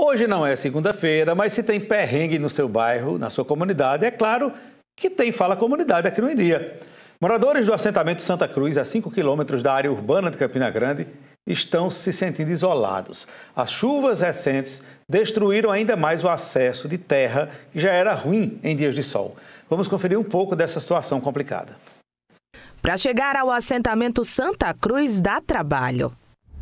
Hoje não é segunda-feira, mas se tem perrengue no seu bairro, na sua comunidade, é claro que tem Fala Comunidade aqui no Em Dia. Moradores do assentamento Santa Cruz, a 5 quilômetros da área urbana de Campina Grande, estão se sentindo isolados. As chuvas recentes destruíram ainda mais o acesso de terra, que já era ruim em dias de sol. Vamos conferir um pouco dessa situação complicada. Para chegar ao assentamento Santa Cruz dá trabalho.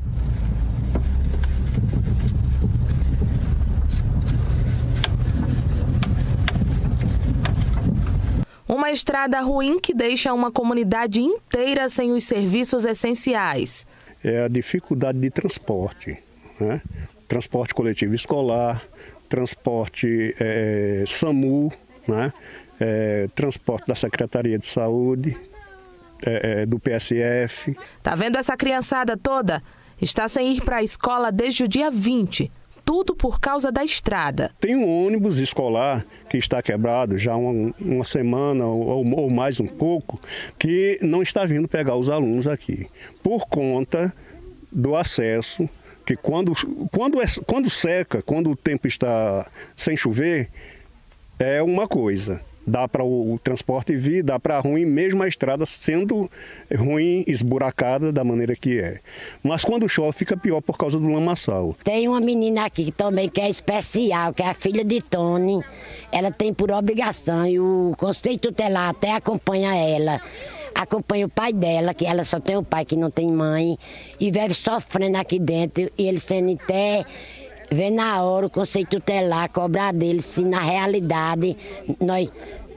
Uma estrada ruim que deixa uma comunidade inteira sem os serviços essenciais. É a dificuldade de transporte, né? Transporte coletivo escolar, transporte SAMU, né? Transporte da Secretaria de Saúde, do PSF. Tá vendo essa criançada toda? Está sem ir para a escola desde o dia 20. Tudo por causa da estrada. Tem um ônibus escolar que está quebrado já uma semana ou mais um pouco, que não está vindo pegar os alunos aqui, por conta do acesso, que quando seca, quando o tempo está sem chover, é uma coisa. Dá para o transporte vir, dá para ruim, mesmo a estrada sendo ruim, esburacada da maneira que é. Mas quando chove fica pior por causa do lamaçal. Tem uma menina aqui também que é especial, que é a filha de Tony. Ela tem por obrigação e o Conselho Tutelar até acompanha ela. Acompanha o pai dela, que ela só tem o pai que não tem mãe, e vive sofrendo aqui dentro, e ele sendo até... Vê na hora o Conselho Tutelar cobrar dele se na realidade nós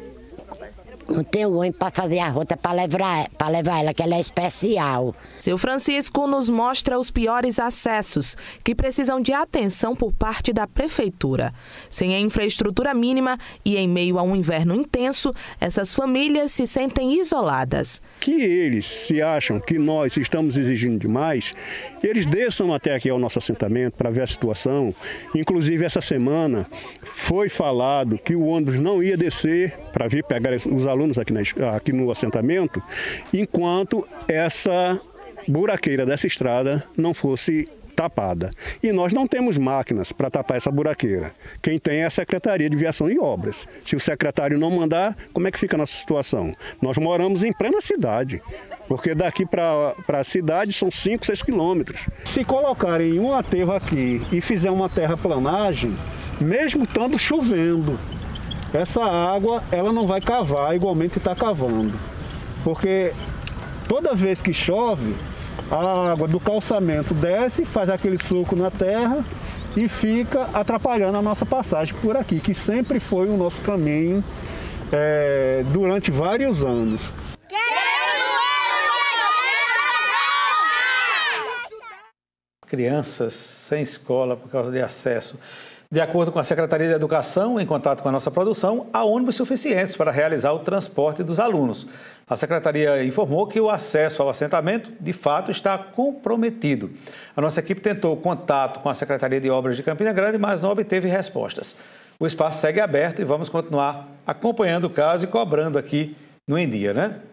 não temos homem para fazer a rota para levar ela, que ela é especial. Seu Francisco nos mostra os piores acessos, que precisam de atenção por parte da prefeitura. Sem a infraestrutura mínima e em meio a um inverno intenso, essas famílias se sentem isoladas. Que eles se acham que nós estamos exigindo demais, eles desçam até aqui ao nosso assentamento para ver a situação. Inclusive, essa semana foi falado que o ônibus não ia descer para vir pegar os alunos aqui no assentamento, enquanto essa buraqueira dessa estrada não fosse tapada. E nós não temos máquinas para tapar essa buraqueira. Quem tem é a Secretaria de Viação e Obras. Se o secretário não mandar, como é que fica a nossa situação? Nós moramos em plena cidade, porque daqui para a cidade são 5, 6 quilômetros. Se colocarem um aterro aqui e fizer uma terraplanagem, mesmo estando chovendo, essa água ela não vai cavar igualmente está cavando. Porque toda vez que chove, a água do calçamento desce, faz aquele sulco na terra e fica atrapalhando a nossa passagem por aqui, que sempre foi o nosso caminho durante vários anos. Crianças sem escola por causa de acesso. De acordo com a Secretaria de Educação, em contato com a nossa produção, há ônibus suficientes para realizar o transporte dos alunos. A Secretaria informou que o acesso ao assentamento, de fato, está comprometido. A nossa equipe tentou contato com a Secretaria de Obras de Campina Grande, mas não obteve respostas. O espaço segue aberto e vamos continuar acompanhando o caso e cobrando aqui no Em Dia, né?